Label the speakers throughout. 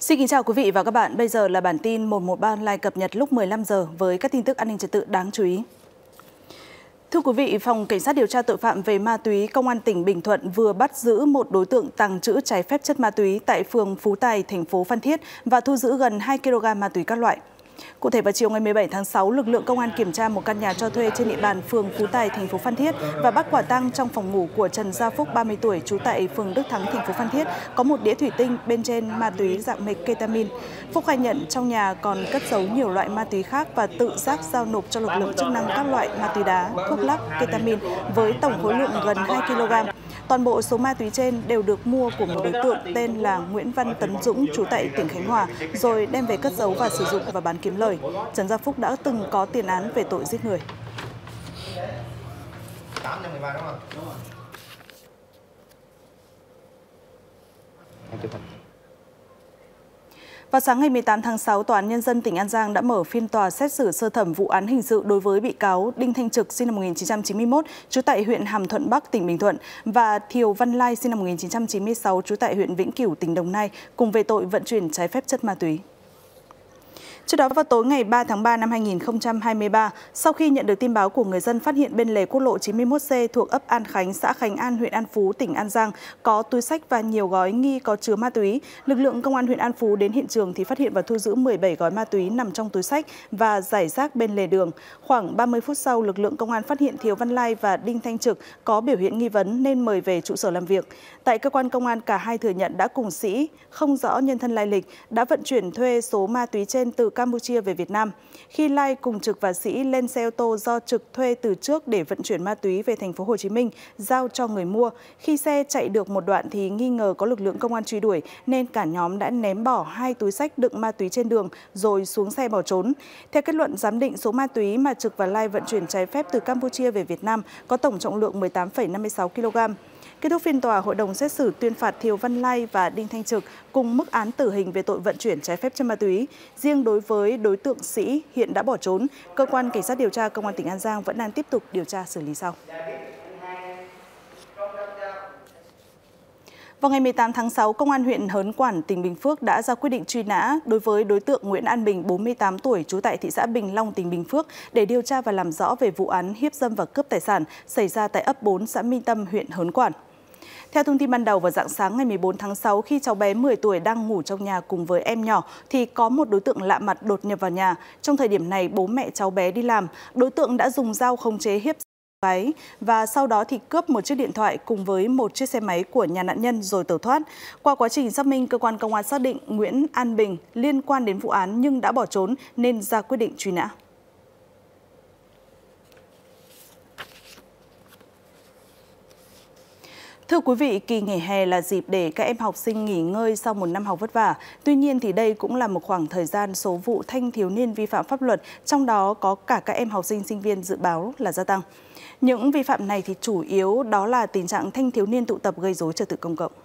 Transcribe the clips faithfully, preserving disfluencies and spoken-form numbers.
Speaker 1: Xin kính chào quý vị và các bạn. Bây giờ là bản tin một một ba online cập nhật lúc mười lăm giờ với các tin tức an ninh trật tự đáng chú ý. Thưa quý vị, Phòng Cảnh sát điều tra tội phạm về ma túy Công an tỉnh Bình Thuận vừa bắt giữ một đối tượng tàng trữ trái phép chất ma túy tại phường Phú Tài, thành phố Phan Thiết và thu giữ gần hai ki lô gam ma túy các loại. Cụ thể vào chiều ngày mười bảy tháng sáu, lực lượng công an kiểm tra một căn nhà cho thuê trên địa bàn phường Phú Tài, thành phố Phan Thiết và bắt quả tang trong phòng ngủ của Trần Gia Phúc, ba mươi tuổi, trú tại phường Đức Thắng, thành phố Phan Thiết, có một đĩa thủy tinh bên trên ma túy dạng ketamin. Phúc khai nhận trong nhà còn cất giấu nhiều loại ma túy khác và tự giác giao nộp cho lực lượng chức năng các loại ma túy đá, thuốc lắc, ketamin với tổng khối lượng gần hai ki lô gam. Toàn bộ số ma túy trên đều được mua của một đối tượng tên là Nguyễn Văn Tấn Dũng, trú tại tỉnh Khánh Hòa, rồi đem về cất giấu và sử dụng và bán kiếm lời. Trần Gia Phúc đã từng có tiền án về tội giết người. Vào sáng ngày mười tám tháng sáu, Tòa án Nhân dân tỉnh An Giang đã mở phiên tòa xét xử sơ thẩm vụ án hình sự đối với bị cáo Đinh Thanh Trực, sinh năm một nghìn chín trăm chín mươi mốt, trú tại huyện Hàm Thuận Bắc, tỉnh Bình Thuận, và Thiều Văn Lai, sinh năm một nghìn chín trăm chín mươi sáu, trú tại huyện Vĩnh Cửu, tỉnh Đồng Nai, cùng về tội vận chuyển trái phép chất ma túy. Trước đó, vào tối ngày ba tháng ba năm hai nghìn không trăm hai mươi ba, sau khi nhận được tin báo của người dân phát hiện bên lề quốc lộ chín mươi mốt C thuộc ấp An Khánh, xã Khánh An, huyện An Phú, tỉnh An Giang có túi xách và nhiều gói nghi có chứa ma túy, lực lượng công an huyện An Phú đến hiện trường thì phát hiện và thu giữ mười bảy gói ma túy nằm trong túi xách và rải rác bên lề đường. Khoảng ba mươi phút sau, lực lượng công an phát hiện Thiều Văn Lai và Đinh Thanh Trực có biểu hiện nghi vấn nên mời về trụ sở làm việc. Tại cơ quan công an, cả hai thừa nhận đã cùng Sĩ, không rõ nhân thân lai lịch, đã vận chuyển thuê số ma túy trên từ Campuchia về Việt Nam. Khi Lai cùng Trực và Sĩ lên xe ô tô do Trực thuê từ trước để vận chuyển ma túy về thành phố Hồ Chí Minh, giao cho người mua. Khi xe chạy được một đoạn thì nghi ngờ có lực lượng công an truy đuổi nên cả nhóm đã ném bỏ hai túi xách đựng ma túy trên đường rồi xuống xe bỏ trốn. Theo kết luận giám định, số ma túy mà Trực và Lai vận chuyển trái phép từ Campuchia về Việt Nam có tổng trọng lượng mười tám phẩy năm mươi sáu ki lô gam. Kết thúc phiên tòa, hội đồng xét xử tuyên phạt Thiều Văn Lai và Đinh Thanh Trực cùng mức án tử hình về tội vận chuyển trái phép chất ma túy. Riêng đối với đối tượng Sĩ hiện đã bỏ trốn, cơ quan cảnh sát điều tra công an tỉnh An Giang vẫn đang tiếp tục điều tra xử lý sau. Vào ngày mười tám tháng sáu, Công an huyện Hớn Quản, tỉnh Bình Phước đã ra quyết định truy nã đối với đối tượng Nguyễn An Bình, bốn mươi tám tuổi, trú tại thị xã Bình Long, tỉnh Bình Phước để điều tra và làm rõ về vụ án hiếp dâm và cướp tài sản xảy ra tại ấp bốn, xã Minh Tâm, huyện Hớn Quản. Theo thông tin ban đầu, vào rạng sáng ngày mười bốn tháng sáu, khi cháu bé mười tuổi đang ngủ trong nhà cùng với em nhỏ thì có một đối tượng lạ mặt đột nhập vào nhà. Trong thời điểm này, bố mẹ cháu bé đi làm, đối tượng đã dùng dao khống chế hiếp dâm và sau đó thì cướp một chiếc điện thoại cùng với một chiếc xe máy của nhà nạn nhân rồi tẩu thoát. Qua quá trình xác minh, cơ quan công an xác định Nguyễn An Bình liên quan đến vụ án nhưng đã bỏ trốn nên ra quyết định truy nã. Thưa quý vị, kỳ nghỉ hè là dịp để các em học sinh nghỉ ngơi sau một năm học vất vả. Tuy nhiên thì đây cũng là một khoảng thời gian số vụ thanh thiếu niên vi phạm pháp luật, trong đó có cả các em học sinh sinh viên dự báo là gia tăng. Những vi phạm này thì chủ yếu đó là tình trạng thanh thiếu niên tụ tập gây rối trật tự công cộng.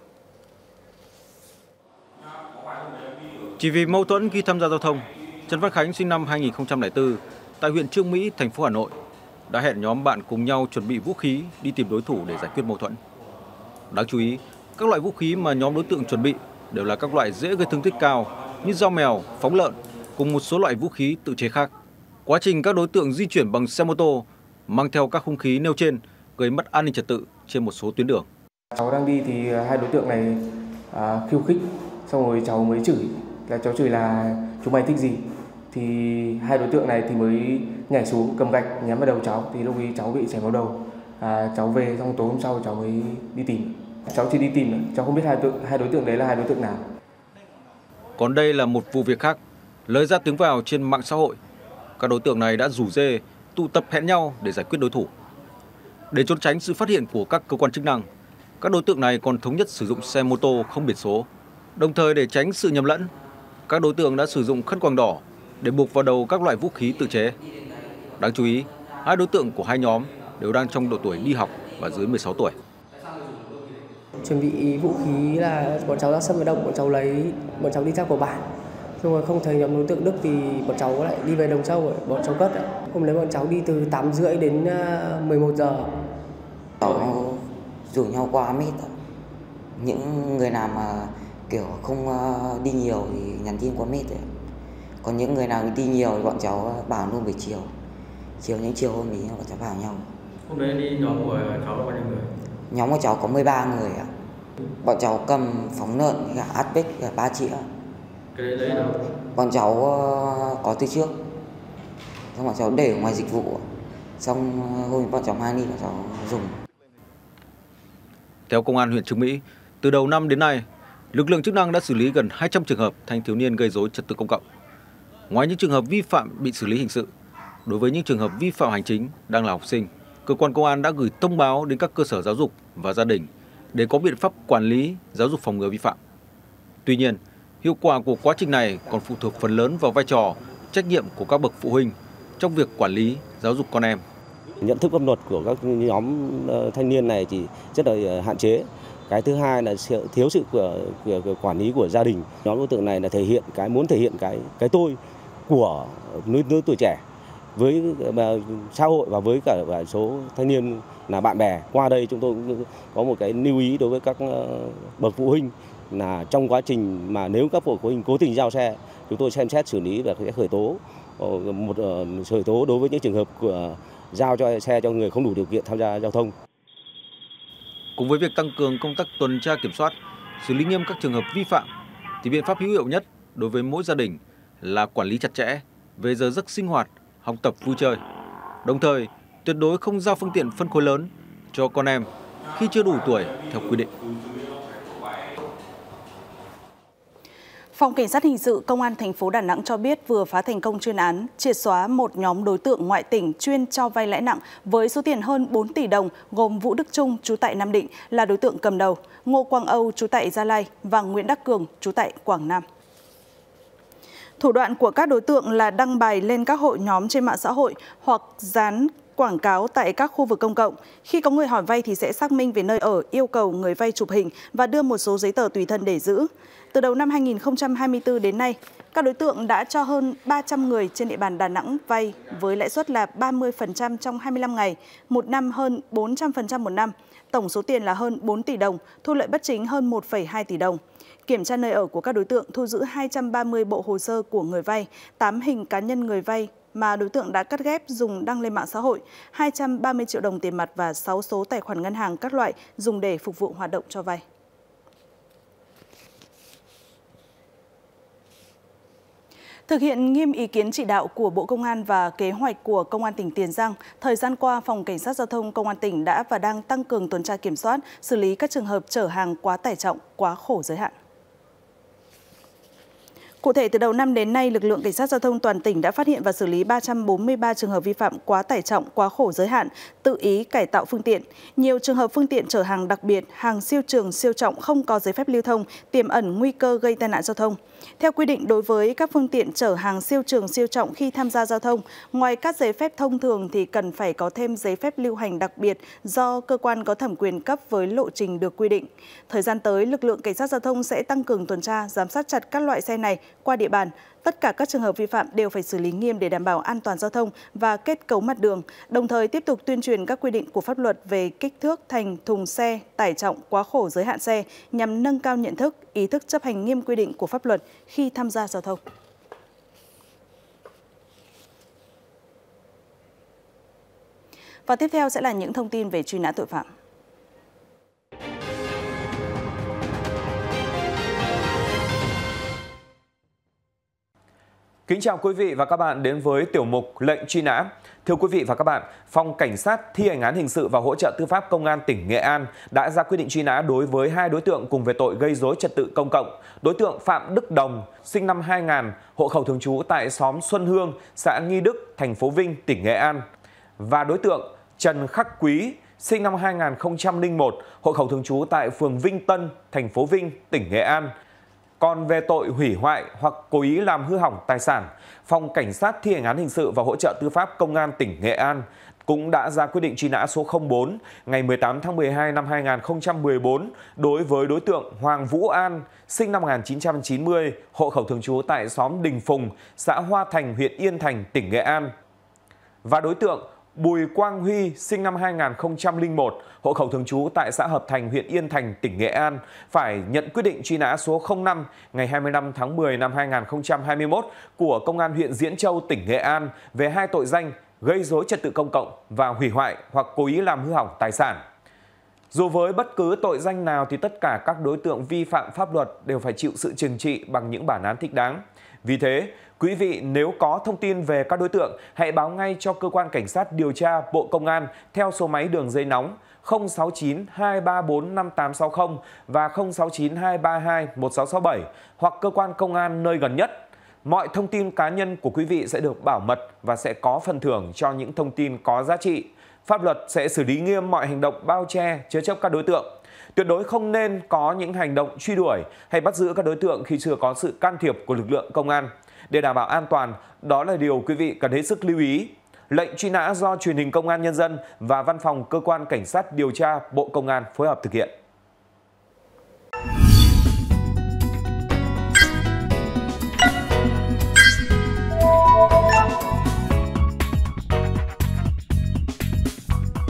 Speaker 2: Chỉ vì mâu thuẫn khi tham gia giao thông, Trần Văn Khánh sinh năm hai nghìn không trăm lẻ bốn tại huyện Chương Mỹ, thành phố Hà Nội đã hẹn nhóm bạn cùng nhau chuẩn bị vũ khí đi tìm đối thủ để giải quyết mâu thuẫn. Đáng chú ý, các loại vũ khí mà nhóm đối tượng chuẩn bị đều là các loại dễ gây thương tích cao như dao mèo, phóng lợn cùng một số loại vũ khí tự chế khác. Quá trình các đối tượng di chuyển bằng xe mô tô mang theo các hung khí nêu trên gây mất an ninh trật tự trên một số tuyến đường.
Speaker 3: Cháu đang đi thì hai đối tượng này à, khiêu khích, xong rồi cháu mới chửi, là cháu chửi là chúng mày thích gì. Thì hai đối tượng này thì mới nhảy xuống cầm gạch nhắm vào đầu cháu, thì lúc ấy cháu bị chảy máu đầu. À, cháu về xong tối hôm sau cháu mới đi tìm. Cháu chỉ đi tìm, cháu không biết hai đối, hai đối tượng đấy là hai đối tượng nào.
Speaker 2: Còn đây là một vụ việc khác, lời ra tiếng vào trên mạng xã hội. Các đối tượng này đã rủ rê, tụ tập hẹn nhau để giải quyết đối thủ. Để trốn tránh sự phát hiện của các cơ quan chức năng, các đối tượng này còn thống nhất sử dụng xe mô tô không biển số. Đồng thời để tránh sự nhầm lẫn, các đối tượng đã sử dụng khăn quàng đỏ để buộc vào đầu các loại vũ khí tự chế. Đáng chú ý, hai đối tượng của hai nhóm đều đang trong độ tuổi đi học và dưới mười sáu tuổi.
Speaker 4: Chuẩn bị vũ khí là bọn cháu ra sân vận động, bọn cháu lấy, bọn cháu đi ra của bản. Xong rồi không thấy nhóm đối tượng Đức thì bọn cháu lại đi về Đồng Châu rồi, bọn cháu cất. Hôm đấy bọn cháu đi từ tám rưỡi đến mười một giờ.
Speaker 5: Cháu rủ nhau qua mít. Những người nào mà kiểu không đi nhiều thì nhắn tin quá mệt rồi. Còn những người nào đi nhiều thì bọn cháu bảo luôn buổi chiều. Chiều những chiều hôm ý bọn cháu bảo nhau.
Speaker 6: Hôm đấy đi nhóm của cháu là bao nhiêu người?
Speaker 5: Nhóm của cháu có mười ba người ạ. Bọn cháu cầm phóng lợn, cả át bích, cả ba chĩa.
Speaker 6: Cái đấy lấy đâu?
Speaker 5: Bọn cháu có từ trước. Xong bọn cháu để ở ngoài dịch vụ. Xong hôm bọn cháu mang đi bọn cháu dùng.
Speaker 2: Theo Công an huyện Chương Mỹ, từ đầu năm đến nay, lực lượng chức năng đã xử lý gần hai trăm trường hợp thanh thiếu niên gây rối trật tự công cộng. Ngoài những trường hợp vi phạm bị xử lý hình sự, đối với những trường hợp vi phạm hành chính đang là học sinh, cơ quan công an đã gửi thông báo đến các cơ sở giáo dục và gia đình để có biện pháp quản lý, giáo dục phòng ngừa vi phạm. Tuy nhiên, hiệu quả của quá trình này còn phụ thuộc phần lớn vào vai trò, trách nhiệm của các bậc phụ huynh trong việc quản lý, giáo dục con em.
Speaker 7: Nhận thức pháp luật của các nhóm thanh niên này thì rất là hạn chế. Cái thứ hai là thiếu sự của, của, của quản lý của gia đình. Nhóm đối tượng này là thể hiện cái muốn thể hiện cái cái tôi của lứa lứa tuổi trẻ với xã hội và với cả số thanh niên là bạn bè. Qua đây chúng tôi cũng có một cái lưu ý đối với các bậc phụ huynh là trong quá trình mà nếu các bậc phụ huynh cố tình giao xe, chúng tôi xem xét xử lý và sẽ khởi tố một khởi tố đối với những trường hợp của giao cho xe cho người không đủ điều kiện tham gia giao thông.
Speaker 2: Cùng với việc tăng cường công tác tuần tra kiểm soát, xử lý nghiêm các trường hợp vi phạm, thì biện pháp hữu hiệu nhất đối với mỗi gia đình là quản lý chặt chẽ về giờ giấc sinh hoạt, học tập, vui chơi. Đồng thời, tuyệt đối không giao phương tiện phân khối lớn cho con em khi chưa đủ tuổi theo quy định.
Speaker 1: Phòng Cảnh sát Hình sự Công an thành phố Đà Nẵng cho biết vừa phá thành công chuyên án triệt xóa một nhóm đối tượng ngoại tỉnh chuyên cho vay lãi nặng với số tiền hơn bốn tỷ đồng, gồm Vũ Đức Trung trú tại Nam Định là đối tượng cầm đầu, Ngô Quang Âu trú tại Gia Lai và Nguyễn Đắc Cường trú tại Quảng Nam. Thủ đoạn của các đối tượng là đăng bài lên các hội nhóm trên mạng xã hội hoặc dán quảng cáo tại các khu vực công cộng. Khi có người hỏi vay thì sẽ xác minh về nơi ở, yêu cầu người vay chụp hình và đưa một số giấy tờ tùy thân để giữ. Từ đầu năm hai nghìn không trăm hai mươi tư đến nay, các đối tượng đã cho hơn ba trăm người trên địa bàn Đà Nẵng vay với lãi suất là ba mươi phần trăm trong hai mươi lăm ngày, một năm hơn bốn trăm phần trăm một năm. Tổng số tiền là hơn bốn tỷ đồng, thu lợi bất chính hơn một phẩy hai tỷ đồng. Kiểm tra nơi ở của các đối tượng, thu giữ hai trăm ba mươi bộ hồ sơ của người vay, tám hình cá nhân người vay mà đối tượng đã cắt ghép dùng đăng lên mạng xã hội, hai trăm ba mươi triệu đồng tiền mặt và sáu số tài khoản ngân hàng các loại dùng để phục vụ hoạt động cho vay. Thực hiện nghiêm ý kiến chỉ đạo của Bộ Công an và kế hoạch của Công an tỉnh Tiền Giang, thời gian qua, Phòng Cảnh sát Giao thông Công an tỉnh đã và đang tăng cường tuần tra kiểm soát, xử lý các trường hợp chở hàng quá tải trọng, quá khổ giới hạn. Cụ thể, từ đầu năm đến nay, lực lượng Cảnh sát Giao thông toàn tỉnh đã phát hiện và xử lý ba trăm bốn mươi ba trường hợp vi phạm quá tải trọng, quá khổ giới hạn, tự ý cải tạo phương tiện. Nhiều trường hợp phương tiện chở hàng đặc biệt, hàng siêu trường, siêu trọng không có giấy phép lưu thông, tiềm ẩn nguy cơ gây tai nạn giao thông. Theo quy định, đối với các phương tiện chở hàng siêu trường, siêu trọng khi tham gia giao thông, ngoài các giấy phép thông thường thì cần phải có thêm giấy phép lưu hành đặc biệt do cơ quan có thẩm quyền cấp với lộ trình được quy định. Thời gian tới, lực lượng Cảnh sát Giao thông sẽ tăng cường tuần tra, giám sát chặt các loại xe này qua địa bàn. Tất cả các trường hợp vi phạm đều phải xử lý nghiêm để đảm bảo an toàn giao thông và kết cấu mặt đường, đồng thời tiếp tục tuyên truyền các quy định của pháp luật về kích thước thành thùng xe, tải trọng, quá khổ giới hạn xe nhằm nâng cao nhận thức, ý thức chấp hành nghiêm quy định của pháp luật khi tham gia giao thông. Và tiếp theo sẽ là những thông tin về truy nã tội phạm.
Speaker 8: Kính chào quý vị và các bạn đến với tiểu mục Lệnh truy nã. Thưa quý vị và các bạn, Phòng Cảnh sát thi hành án hình sự và hỗ trợ tư pháp Công an tỉnh Nghệ An đã ra quyết định truy nã đối với hai đối tượng cùng về tội gây rối trật tự công cộng. Đối tượng Phạm Đức Đồng, sinh năm hai nghìn, hộ khẩu thường trú tại xóm Xuân Hương, xã Nghi Đức, thành phố Vinh, tỉnh Nghệ An. Và đối tượng Trần Khắc Quý, sinh năm hai nghìn không trăm lẻ một, hộ khẩu thường trú tại phường Vinh Tân, thành phố Vinh, tỉnh Nghệ An. Còn về tội hủy hoại hoặc cố ý làm hư hỏng tài sản, Phòng Cảnh sát thi hành án hình sự và hỗ trợ tư pháp Công an tỉnh Nghệ An cũng đã ra quyết định truy nã số không bốn ngày mười tám tháng mười hai năm hai nghìn không trăm mười bốn đối với đối tượng Hoàng Vũ An, sinh năm một nghìn chín trăm chín mươi, hộ khẩu thường trú tại xóm Đình Phùng, xã Hoa Thành, huyện Yên Thành, tỉnh Nghệ An. Và đối tượng Bùi Quang Huy sinh năm hai nghìn không trăm lẻ một, hộ khẩu thường trú tại xã Hợp Thành, huyện Yên Thành, tỉnh Nghệ An, phải nhận quyết định truy nã số không năm ngày hai mươi lăm tháng mười năm hai nghìn không trăm hai mươi mốt của Công an huyện Diễn Châu, tỉnh Nghệ An về hai tội danh gây rối trật tự công cộng và hủy hoại hoặc cố ý làm hư hỏng tài sản. Dù với bất cứ tội danh nào thì tất cả các đối tượng vi phạm pháp luật đều phải chịu sự trừng trị bằng những bản án thích đáng. Vì thế, quý vị nếu có thông tin về các đối tượng, hãy báo ngay cho Cơ quan Cảnh sát điều tra Bộ Công an theo số máy đường dây nóng không sáu chín hai ba bốn năm tám sáu không và không sáu chín hai ba hai một sáu sáu bảy hoặc cơ quan công an nơi gần nhất. Mọi thông tin cá nhân của quý vị sẽ được bảo mật và sẽ có phần thưởng cho những thông tin có giá trị. Pháp luật sẽ xử lý nghiêm mọi hành động bao che, chứa chấp các đối tượng. Tuyệt đối không nên có những hành động truy đuổi hay bắt giữ các đối tượng khi chưa có sự can thiệp của lực lượng công an. Để đảm bảo an toàn, đó là điều quý vị cần hết sức lưu ý. Lệnh truy nã do Truyền hình Công an Nhân dân và Văn phòng Cơ quan Cảnh sát điều tra Bộ Công an phối hợp thực hiện.